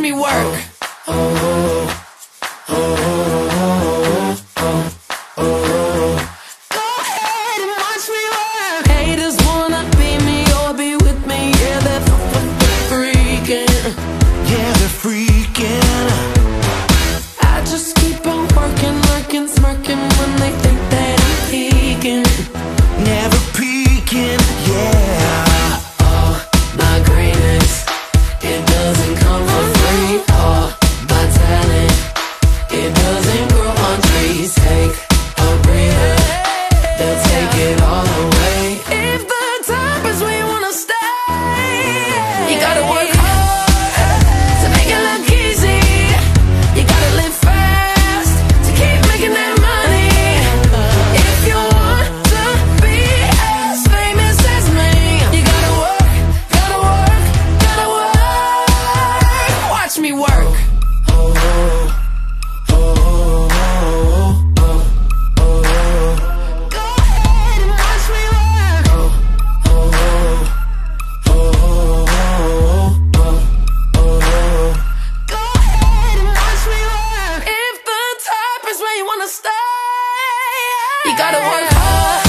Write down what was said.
me work. Smirking when they think that I'm peeking. Never peeking, yeah. All my greatness, it doesn't come for free. All my talent, it doesn't grow on trees. Take a breather, they'll take it all away. If the top is where you wanna stay, you gotta work hard to make it look easy. You gotta live fast to keep making that money. If you want to be as famous as me, you gotta work, gotta work, gotta work. Watch me work. Go ahead and watch me work. Go ahead and watch me work. If the top is where you wanna stay, you gotta work hard.